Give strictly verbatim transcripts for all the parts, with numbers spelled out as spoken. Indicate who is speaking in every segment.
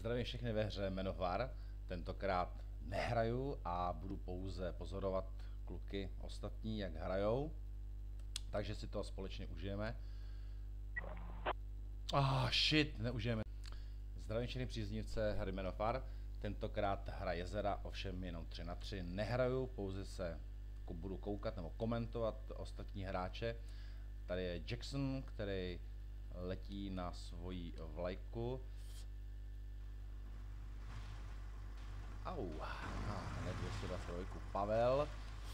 Speaker 1: Zdravím všechny ve hře Man of War. Tentokrát nehraju a budu pouze pozorovat kluky ostatní, jak hrajou. Takže si to společně užijeme. Ah, shit, neužijeme. Zdravím všechny příznivce hry Man of War. Tentokrát hra jezera, ovšem jenom tři na tři. Nehraju, pouze se budu koukat nebo komentovat ostatní hráče. Tady je Jackson, který letí na svoji vlajku. Au, hned dvě stě dvacet dva, Pavel.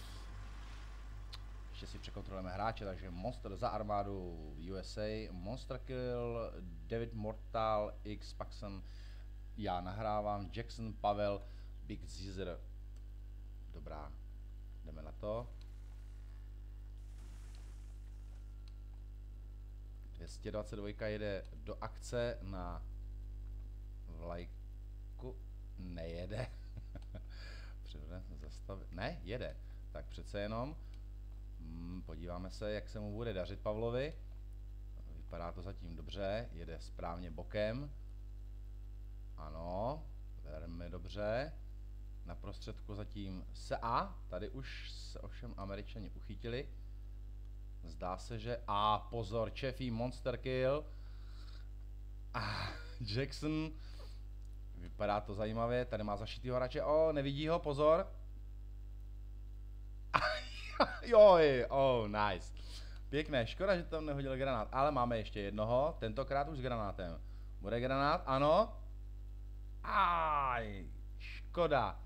Speaker 1: Ještě si překontrolujeme hráče, takže Monster za armádu U S A, Monster Kill, David Mortal, X, Paxson, já nahrávám, Jackson, Pavel, Big Caesar. Dobrá, jdeme na to. dvě stě dvacet dva jede do akce na vlajku. Nejede. Zastavit. Ne, jede. Tak přece jenom. Hmm, podíváme se, jak se mu bude dařit Pavlovi. Vypadá to zatím dobře. Jede správně bokem. Ano, velmi dobře. Na prostředku zatím se A. Tady už se ovšem Američani uchytili. Zdá se, že A. Pozor, Cheffy, Monster Kill. A Jackson. Vypadá to zajímavě, tady má zašitýho hráče, o, nevidí ho, pozor. Joj, oh, nice. Pěkné, škoda, že tam nehodil granát, ale máme ještě jednoho, tentokrát už s granátem. Bude granát, ano. Aj, škoda.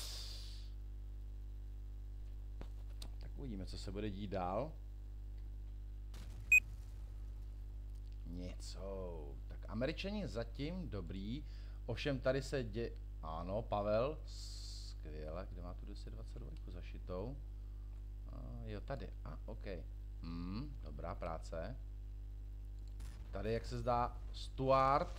Speaker 1: Tak uvidíme, co se bude dít dál. Něco, tak Američani zatím dobrý. Ovšem tady se dě... Ano, Pavel, skvěle, kde má tu dvě stě dvacet dva zašitou? A, jo, tady, a, ok. Hmm, dobrá práce. Tady, jak se zdá, Stuart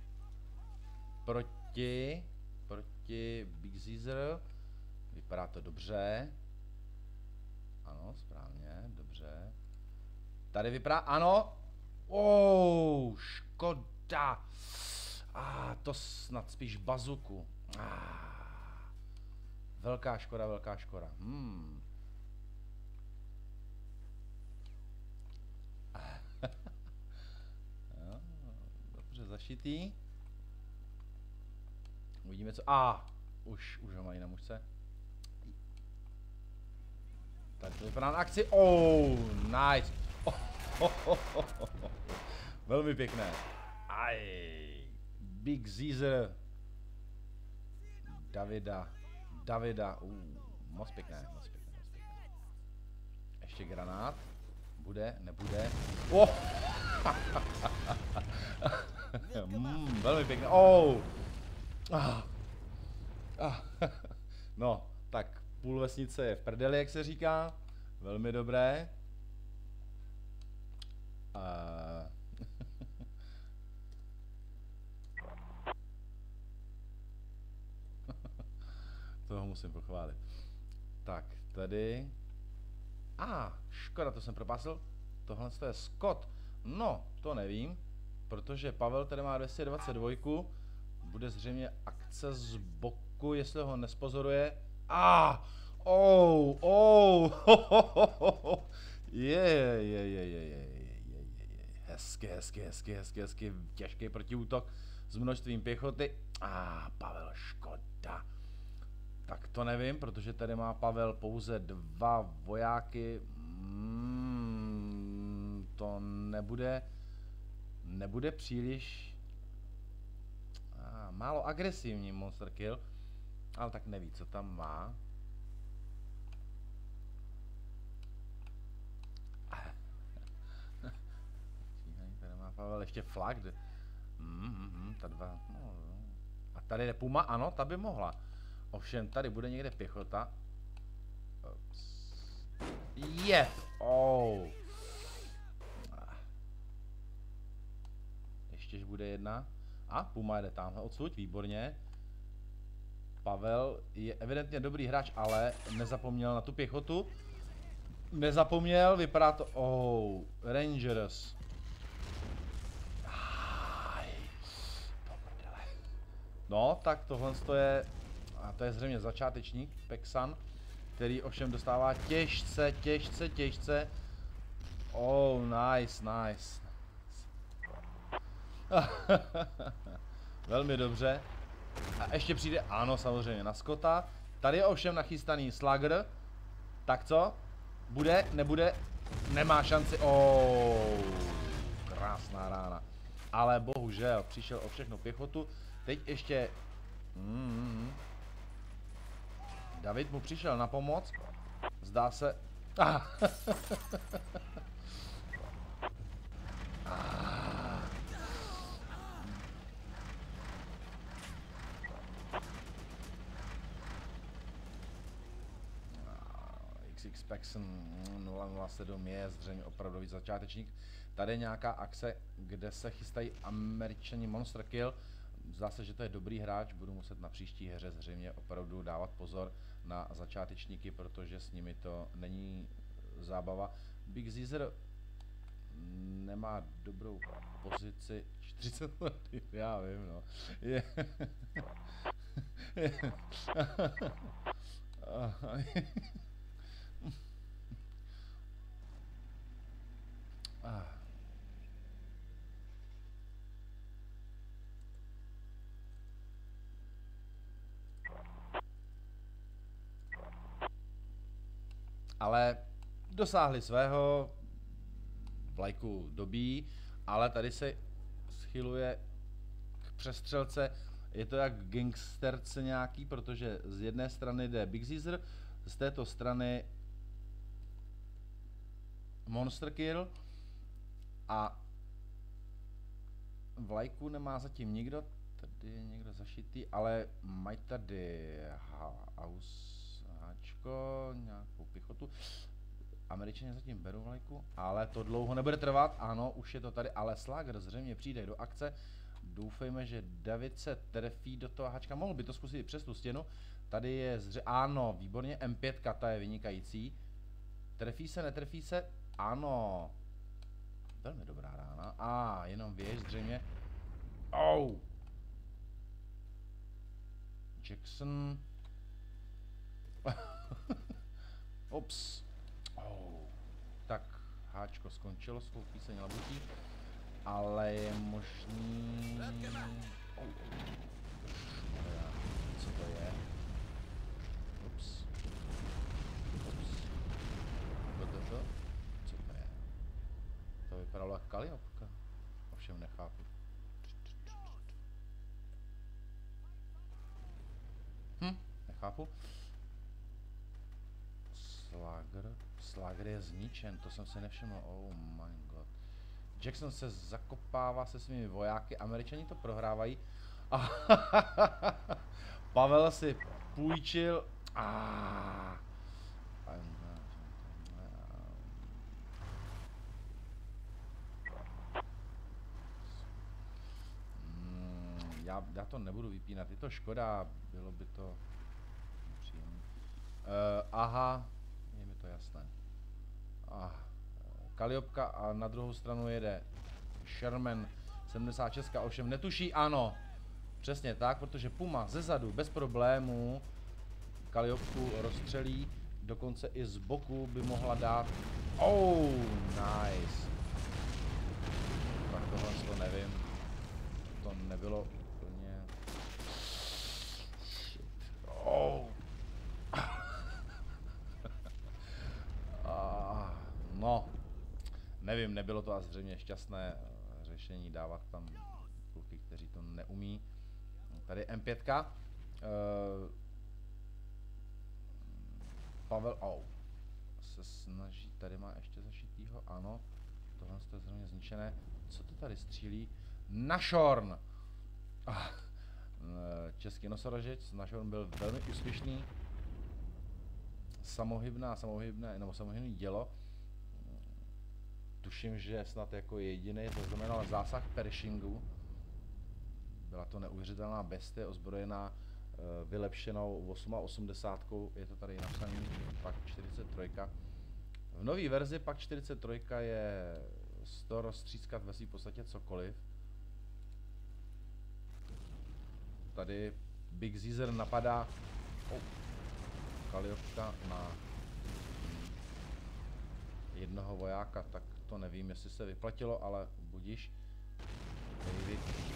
Speaker 1: proti, proti Big Caesar. Vypadá to dobře. Ano, správně, dobře. Tady vypadá, ano. Oh, škoda. A ah, to snad spíš bazuku. Ah, velká škoda, velká škoda. Hmm. Jo, dobře zašitý. Uvidíme co. A ah, už, už ho mají na mužce. Tady to vypadá na akci. Oh, nice. Oh, oh, oh, oh, oh. Velmi pěkné. Aj. Big Caesar. Davida. Davida. Uh, moc pěkné, moc pěkné, moc pěkné. Ještě granát. Bude, nebude. Oh! mm, velmi pěkné. Oh! Ah. Ah. No, tak půl vesnice je v prdeli, jak se říká. Velmi dobré. Uh. Toho musím pochválit. Tak, tady. A, ah, škoda, to jsem propásl. Tohle je Scott. No, to nevím. Protože Pavel tady má dvě stě dvacet dva. Bude zřejmě akce z boku, jestli ho nespozoruje. A, ah, oh, oh, je, je, je, je, je, je, je, hezky, hezky, hezky, hezky, hezky, těžký protiútok s množstvím pěchoty. A, ah, Pavel, škoda. Tak to nevím, protože tady má Pavel pouze dva vojáky. Hmm, to nebude, nebude příliš ah, málo agresivní Monster Kill, ale tak neví, co tam má. Tady má Pavel ještě flag. Hmm, hmm, hmm, ta dva. No, a tady je Puma, ano, ta by mohla. Ovšem, tady bude někde pěchota. Je! Oh. Ještěž bude jedna. A Puma jde tamhle odsud, výborně. Pavel je evidentně dobrý hráč, ale nezapomněl na tu pěchotu. Nezapomněl, vypadá to... Oh, Rangers. Aj, No, tak tohle je, a to je zřejmě začátečník, Pexan, který ovšem dostává těžce, těžce, těžce. Oh, nice, nice. Velmi dobře. A ještě přijde, ano, samozřejmě, na Scotta. Tady je ovšem nachystaný Slugger. Tak co? Bude, nebude? Nemá šanci. Oh, krásná rána. Ale bohužel, přišel o všechno pěchotu. Teď ještě... Mm, David mu přišel na pomoc. Zdá se... Ah. X X Paxson nula nula sedm je zřejmě opravdový začátečník. Tady je nějaká akce, kde se chystají Američani Monster Kill. Zdá se, že to je dobrý hráč, budu muset na příští hře zřejmě opravdu dávat pozor na začátečníky, protože s nimi to není zábava. Big Caesar nemá dobrou pozici, čtyřicet let, já vím, no. Je. Je. Ale dosáhli svého, vlajku dobí, ale tady se schyluje k přestřelce. Je to jak gangsterce nějaký, protože z jedné strany jde Big Caesar, z této strany Monster Kill a vlajku nemá zatím nikdo, tady je někdo zašitý, ale mají tady háčko, nějakou pěchotu. Američané zatím berou vlajku, ale to dlouho nebude trvat, ano, už je to tady, ale Slugger zřejmě přijde do akce. Doufejme, že David se trefí do toho háčka, mohl by to zkusit přes tu stěnu. Tady je zřejmě, ano, výborně, M pět, ta je vynikající. Trefí se, netrefí se, ano. Velmi dobrá rána, a ah, jenom věž zřejmě. Oh. Jackson. Ups. Oh. Tak, háčko skončilo svou píseň labutí, ale je možný... Oh. Co to je? Ups. Ups. Co to je? To vypadalo jak Kaliopka. Ovšem nechápu. Hm, nechápu. Slugger. Slugger je zničen, to jsem si nevšiml. Oh my god. Jackson se zakopává se svými vojáky, Američani to prohrávají. Pavel si půjčil. Ah. Mm, já, já to nebudu vypínat, je to škoda, bylo by to příjemné. Uh, aha, je mi to jasné. Ah. Kaliopka a na druhou stranu jede Sherman sedmdesát šest, ovšem netuší, ano, přesně tak, protože Puma zezadu bez problémů Kaliopku rozstřelí, dokonce i z boku by mohla dát. Oh, nice. Tak tohle to nevím, to nebylo úplně. Shit. Oh. ah, no. Nevím, nebylo to a zřejmě šťastné řešení dávat tam kluky, kteří to neumí. Tady M pět. Uh, Pavel oh, se snaží, tady má ještě zašitýho, ano. Tohle je zřejmě zničené. Co to tady střílí? Nashorn! Ah, český nosorožec, Nashorn byl velmi úspěšný. Samohybná, samohybné, nebo samohybné dělo. Tuším, že snad jako jediný zaznamenal zásah Pershingu. Byla to neuvěřitelná bestie, ozbrojená, vylepšenou osmdesát osm. Je to tady napsaný, pak čtyřicet tři. V nové verzi pak čtyřicet tři je z toho rozstřískat ve svým podstatě cokoliv. tady Big Caesar napadá oh, Kaliopka na jednoho vojáka, tak to nevím, jestli se vyplatilo, ale budiš. David.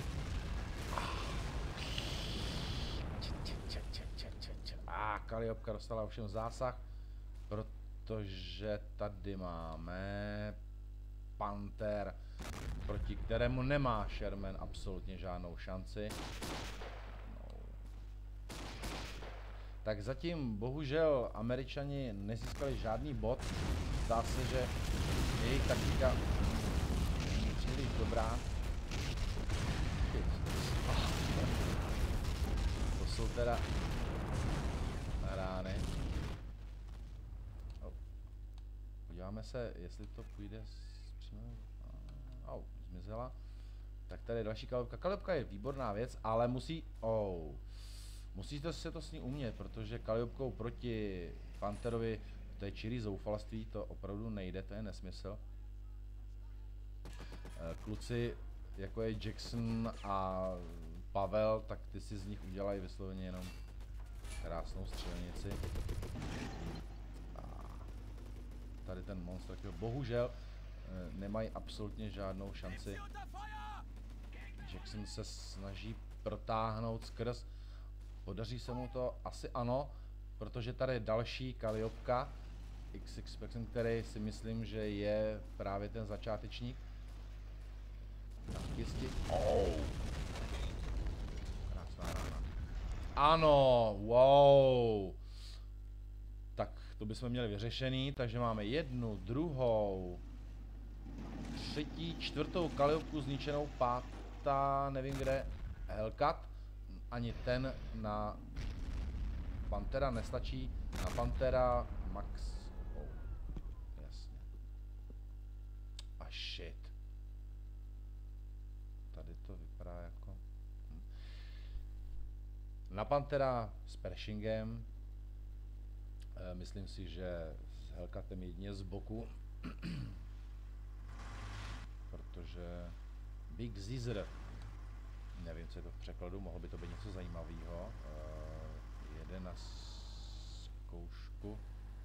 Speaker 1: A Kaliopka dostala ovšem zásah, protože tady máme Panther, proti kterému nemá Sherman absolutně žádnou šanci. No. Tak zatím bohužel Američani nezískali žádný bod. Zdá se, že jejich taktika není příliš dobrá. To jsou teda rány. Oh. Podíváme se, jestli to půjde přímo. Oh, zmizela. Tak tady je další Kaliopka. Kaliopka je výborná věc, ale musí... Oh. Musíte se to s ní umět, protože Kaliopkou proti Panterovi, to je čirý zoufalství, to opravdu nejde, to je nesmysl. Kluci, jako je Jackson a Pavel, tak ty si z nich udělají vysloveně jenom krásnou střelnici. A tady ten monster, bohužel nemají absolutně žádnou šanci. Jackson se snaží protáhnout skrz. Podaří se mu to? Asi ano, protože tady je další Kaliopka X X, který si myslím, že je právě ten začátečník. Tak jistě... Oh. Krásná rána. Ano, wow. Tak to bychom měli vyřešený, takže máme jednu, druhou, třetí, čtvrtou Kaliopku zničenou, pátá, nevím kde, Hellcat. Ani ten na Pantera nestačí. Na Pantera Max. Oh, jasně. A shit. Tady to vypadá jako... Hm. Na Pantera s Pershingem. E, myslím si, že s Hellcatem jedině z boku. Protože Big Caesar, nevím, co je to v překladu, mohlo by to být něco zajímavého. Uh, jede na zkoušku.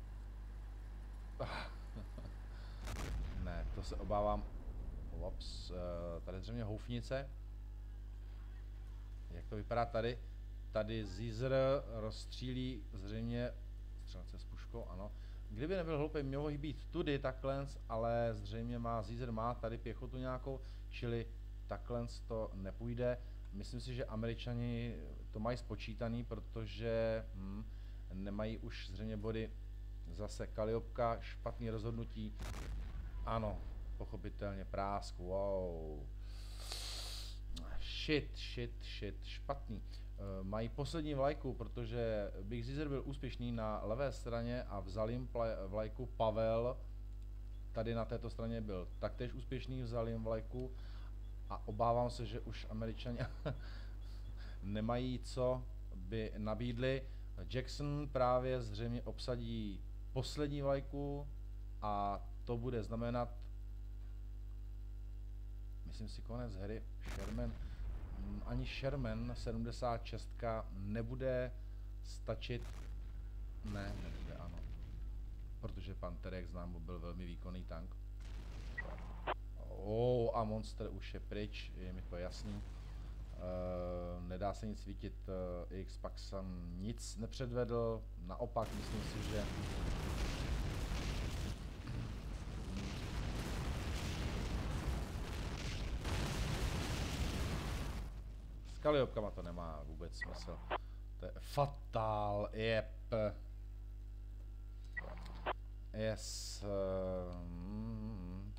Speaker 1: Ne, to se obávám. Ups, uh, tady zřejmě houfnice. Jak to vypadá tady? Tady Caesar rozstřílí zřejmě střelce s puškou, ano. Kdyby nebyl hloupý, mělo být tudy takhle, ale zřejmě má Caesar má tady pěchotu nějakou, čili takhle to nepůjde. Myslím si, že Američani to mají spočítaný, protože hm, nemají už zřejmě body. Zase Kaliopka, špatný rozhodnutí. Ano, pochopitelně prásk, wow. Shit, shit, shit, špatný. E, mají poslední vlajku, protože Big Caesar byl úspěšný na levé straně a vzal jim vlajku Pavel. Tady na této straně byl taktéž úspěšný, vzal jim vlajku. A obávám se, že už Američani nemají co by nabídli. Jackson právě zřejmě obsadí poslední vlajku a to bude znamenat, myslím si, konec hry. Sherman, ani Sherman sedmdesát šest nebude stačit. Ne, nebude, ano. Protože Panther, jak znám, byl velmi výkonný tank. Oh, a monster už je pryč, je mi to jasný. Uh, nedá se nic svítit, uh, X-Paxan nic nepředvedl, naopak myslím si, že s Kaliopkama to nemá vůbec smysl. To je fatál, jep. Yes. Uh, mm,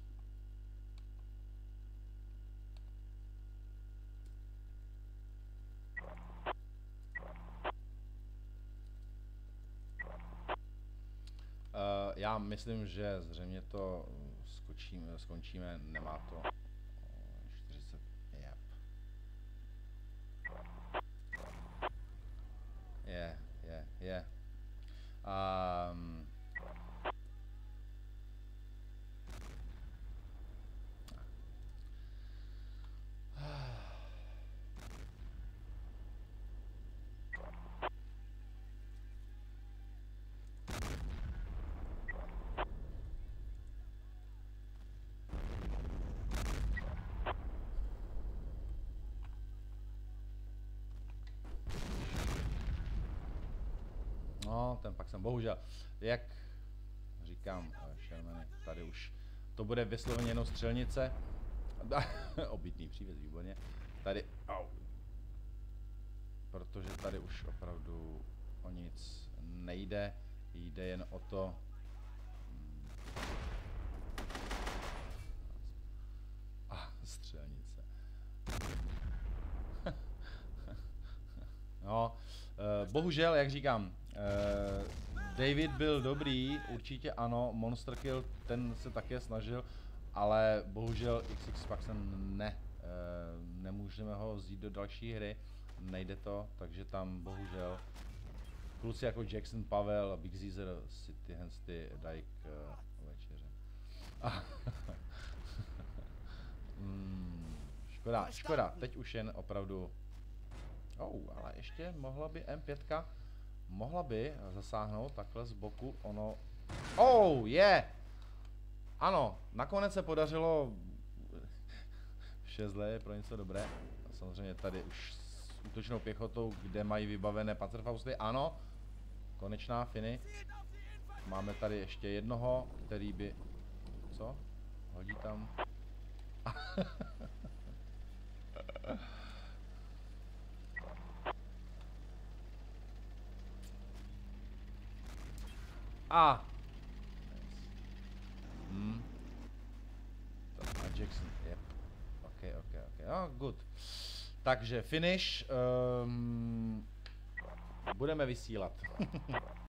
Speaker 1: Uh, já myslím, že zřejmě to skočíme, skončíme, nemá to čtyřicet, yep. Je, je, je. Um, No, ten pak jsem bohužel, jak říkám, Shermany, tady už to bude vysloveně jenom střelnice. Obytný přívěs, výborně. Tady, au. Protože tady už opravdu o nic nejde, jde jen o to, ah, střelnice. No, uh, bohužel, jak říkám, uh, David byl dobrý, určitě ano, Monster Kill, ten se také snažil, ale bohužel X X Paxen ne, uh, nemůžeme ho vzít do další hry, nejde to, takže tam bohužel kluci jako Jackson, Pavel a Big Caesar si tyhle ty dají k uh, večeře. hmm, škoda, škoda, teď už jen opravdu. Oh, ale ještě mohla by M pět, mohla by zasáhnout takhle z boku, ono... Oh, je! Yeah. Ano, nakonec se podařilo... Vše zlé je pro něco dobré. A samozřejmě tady už s útočnou pěchotou, kde mají vybavené Panzerfausty, ano. Konečná finy. Máme tady ještě jednoho, který by... Co? Hodí tam... A. Hmm. A Jackson, yep. Ok, ok, ok. Oh, good. Takže finish. Um, budeme vysílat.